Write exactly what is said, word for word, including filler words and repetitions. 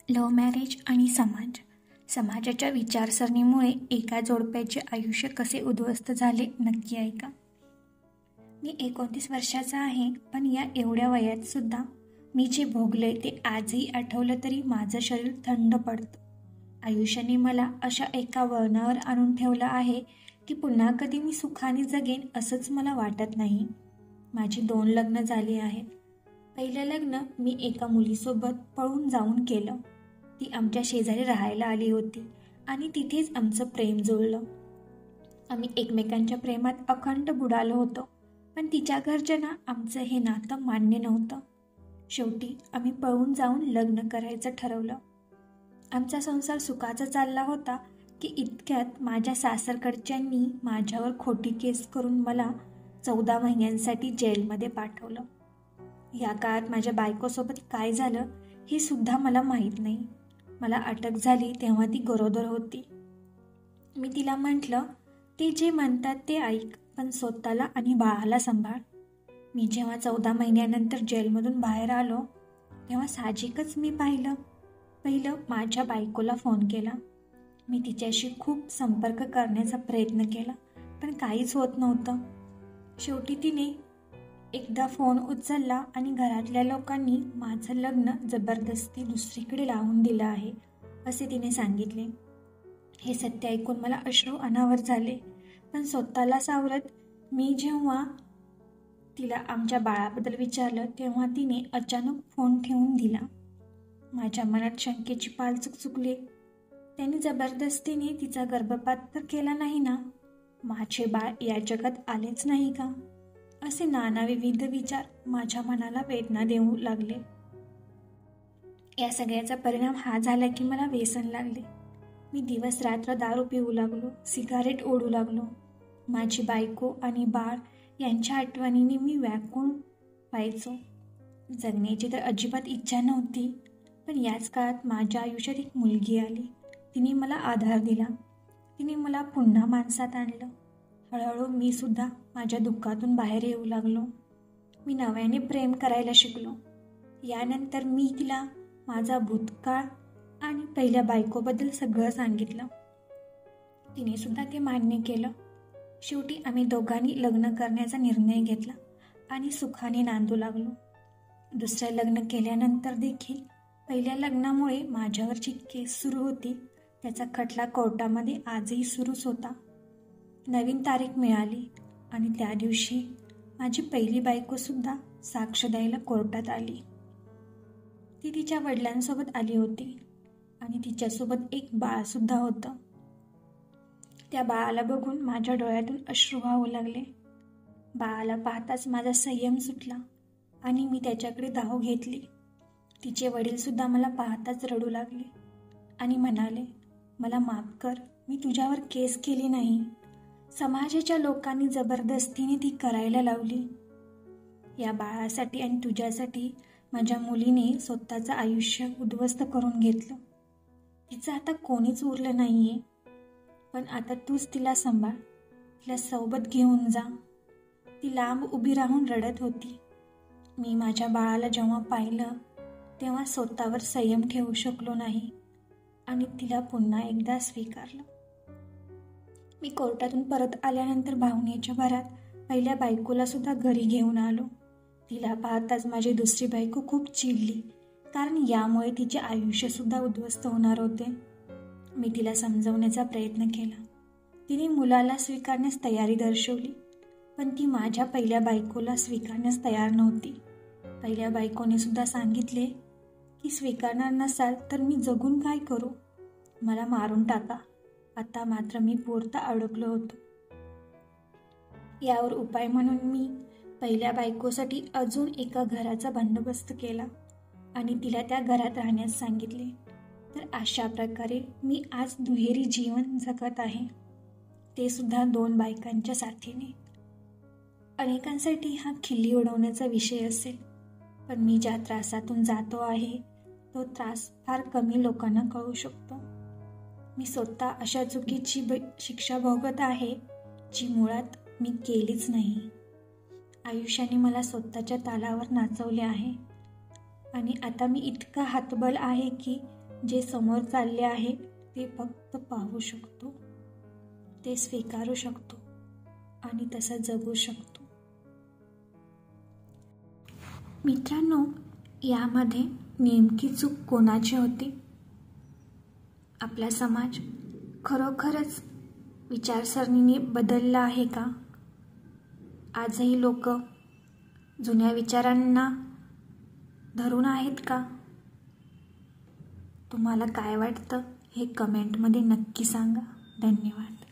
Love marriage आणि समाज. समाजाच्या विचारसरणीमुळे एका जोडप्याचे आयुष्य कसे उद्ध्वस्त झाले नक्की ऐका. मी एकोणतीस वर्षाचा आहे, पण या एवढ्या वयात सुद्धा मी जे भोगले ते आजही आठवलं तरी माझं शरीर थंड पडतं. आयुष्याने मला अशा एका वळणावर आणून ठेवलं आहे की पुन्हा कधी मी सुखाने जगेन असंच मला वाटत नाही. माझी दोन लग्न झाली आहेत. पहिलं लग्न मी एका मुलीसोबत पळून जाऊन केलं. ती आमच्या शेजारी राहायला आली होती आणि तिथेच आमचं प्रेम जुळलं. आम्ही एकमेकांच्या प्रेमात अखंड बुडालो होतो, पण तिच्या घरच्यांना आमचं हे नातं मान्य नव्हतं. शेवटी आम्ही पळून जाऊन लग्न करायचं ठरवलं. आमचा संसार सुखाचा चालला होता की इतक्यात माझ्या सासरकडच्यांनी माझ्यावर खोटी केस करून मला चौदा महिन्यांसाठी जेलमध्ये पाठवलं. या काळात माझ्या बायकोसोबत काय झालं हे सुद्धा मला माहीत नाही. मला अटक झाली तेव्हा ती गरोदर होती. मी तिला म्हटलं, ते जे म्हणतात ते ऐक, पण स्वतःला आणि बाळाला सांभाळ. मी जेव्हा चौदा महिन्यानंतर जेलमधून बाहेर आलो तेव्हा साहजिकच मी पाहिलं पहिलं माझ्या बायकोला फोन केला. मी तिच्याशी खूप संपर्क करण्याचा प्रयत्न केला, पण काहीच होत नव्हतं. शेवटी तिने एकदा फोन उचलला आणि घरातल्या लोकांनी माझं लग्न जबरदस्ती दुसरीकडे लावून दिलं आहे असे तिने सांगितले. हे सत्य ऐकून मला अश्रू अनावर झाले, पण स्वतःला सावरत मी जेव्हा तिला आमच्या बाळाबद्दल विचारलं तेव्हा तिने अचानक फोन ठेवून दिला. माझ्या मनात शंकेची पाल चुकचुकली. त्यांनी जबरदस्तीने तिचा गर्भपात तर केला नाही ना? माझे बाळ या जगात आलेच नाही का? असे नाना विविध विचार माझ्या मनाला वेदना देऊ लागले. या सगळ्याचा परिणाम हा झाला की मला व्यसन लागले. मी दिवस रात्र दारू पिऊ लागलो, सिगारेट ओढू लागलो. माझी बायको आणि बाळ यांच्या आठवणीने मी व्याकुळ व्हायचो. जगण्याची तर अजिबात इच्छा नव्हती, पण याच काळात माझ्या आयुष्यात एक मुलगी आली. तिने मला आधार दिला. तिने मला पुन्हा माणसात आणलं. हळूहळू मी सुद्धा माझ्या दुःखातून बाहेर येऊ लागलो. मी नव्याने प्रेम करायला शिकलो. यानंतर मी तिला माझा भूतकाळ आणि पहिल्या बायकोबद्दल सगळं सांगितलं. तिने सुद्धा ते मान्य केलं. शेवटी आम्ही दोघांनी लग्न करण्याचा निर्णय घेतला आणि सुखाने नांदू लागलो. दुसरं लग्न केल्यानंतर देखील पहिल्या लग्नामुळे माझ्यावरची केस सुरू होती त्याचा खटला कोर्टामध्ये आजही सुरूच होता. नवीन तारीख मिळाली आणि त्या दिवशी माझी पहिली बायकोसुद्धा साक्ष द्यायला कोर्टात आली. ती तिच्या वडिलांसोबत आली होती आणि तिच्यासोबत एक बाळसुद्धा होतं. त्या बाळाला बघून माझ्या डोळ्यातून अश्रू वाहू लागले. बाळाला पाहताच माझा संयम सुटला आणि मी त्याच्याकडे धाव घेतली. तिचे वडीलसुद्धा मला पाहताच रडू लागले आणि म्हणाले, मला माफ कर, मी तुझ्यावर केस केली नाही. समाजाच्या लोकांनी जबरदस्तीने ती करायला लावली. या बाळासाठी आणि तुझ्यासाठी माझ्या मुलीने स्वतःचं आयुष्य उद्ध्वस्त करून घेतलं. तिचं आता कोणीच उरलं नाहीये, पण आता तूच तिला सांभाळ, तिला सोबत घेऊन जा. ती लांब उभी राहून रडत होती. मी माझ्या बाळाला जेव्हा पाहिलं तेव्हा स्वतःवर संयम ठेवू शकलो नाही आणि तिला पुन्हा एकदा स्वीकारलं. मी कोर्टातून परत आल्यानंतर भावनेच्या भरात पहिल्या बायकोला सुद्धा घरी घेऊन आलो. तिला पाहताच माझी दुसरी बायको खूप चिडली, कारण यामुळे तिचे आयुष्यसुद्धा उद्ध्वस्त होणार होते. मी तिला समजवण्याचा प्रयत्न केला. तिने मुलाला स्वीकारण्यास तयारी दर्शवली, पण ती माझ्या पहिल्या बायकोला स्वीकारण्यास तयार नव्हती. पहिल्या बायकोने सुद्धा सांगितले की स्वीकारणार नसाल तर मी जगून काय करू, मला मारून टाका. आता मात्र मी पोरता अडकलो होतो. यावर उपाय म्हणून मी पहिल्या बायकोसाठी अजून एका घराचा बंदोबस्त केला आणि तिला त्या घरात राहण्यास सांगितले. तर अशा प्रकारे मी आज दुहेरी जीवन जगत आहे, ते सुद्धा दोन बायकांच्या साथीने. अनेकांसाठी हा खिल्ली उडवण्याचा विषय असेल, पण मी ज्या त्रासातून जातो आहे तो त्रास फार कमी लोकांना कळू शकतो. मी स्वतः अशा चुकीची ब शिक्षा भोगत आहे जी मुळात मी केलीच नाही. आयुष्याने मला स्वतःच्या तालावर नाचवले आहे आणि आता मी इतका हतबल आहे की जे समोर चालले आहे ते फक्त पाहू शकतो, ते स्वीकारू शकतो आणि तसं जगू शकतो. मित्रांनो, यामध्ये नेमकी चूक कोणाची होती? आपला समाज खरोखरच विचारसरणीने बदलला आहे का? आजही लोक जुन्या विचारांना धरून आहेत का? तुम्हाला काय वाटतं हे कमेंटमध्ये नक्की सांगा. धन्यवाद.